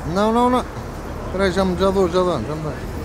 Não, não, não. Espera aí, já me dou, já dou.